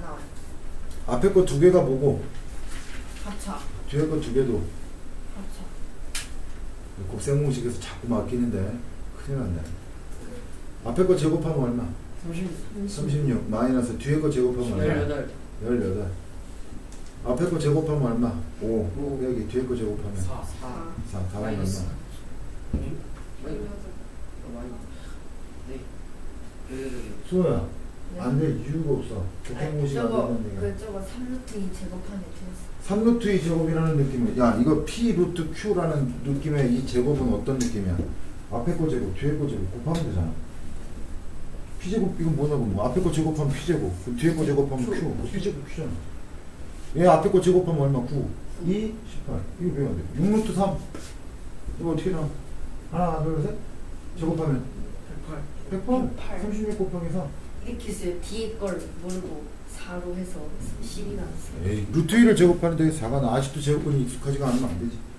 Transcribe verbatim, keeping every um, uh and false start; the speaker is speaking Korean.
나와요. 앞에 거 두 개가 뭐고? 합차. 뒤에 거 두 개도 합차. 곱셈공식에서 자꾸 막히는데 큰일 났네. 앞에 거 제곱하면 얼마? 삼십육 마이너스 뒤에 거 제곱하면 얼마? 열여덟. 열여덟. 앞에 거 제곱하면 얼마? 오. 오. 여기 뒤에 거 제곱하면 사. 사. 사. 답은 마이너스. 얼마? 네. 열여덟이요. 수호야 네. 안 돼 이유가 없어. 아니, 곱셈공식 안 저거 된다는 얘기야. 그 저거 삼 루트 이 제곱하면 되었어. 삼 루트 이 제곱이라는 느낌이야. 야 이거 P 루트 Q라는 느낌의 이 제곱은 어떤 느낌이야? 앞에 거 제곱, 뒤에 거 제곱 곱하면 되잖아. P 제곱 이건 뭐냐고 뭐 앞에 거 제곱하면 P 제곱, 그 뒤에 거 제곱하면 Q, 그 P 제곱 Q잖아. 얘 앞에 거 제곱하면 얼마? 구, 이, 십팔. 이거 왜 안 돼? 육 루트 삼. 이거 어떻게 나와? 하나, 둘, 셋. 제곱하면 백팔. 백팔. 삼십육 곱하기 삼. 이렇게 했어요. 뒤에 걸 모르고 사로 해서 십이 나왔어요. 에이 루트 일을 제곱하는데 사가 나 아직도 제곱근이 익숙하지가 않으면 안 되지.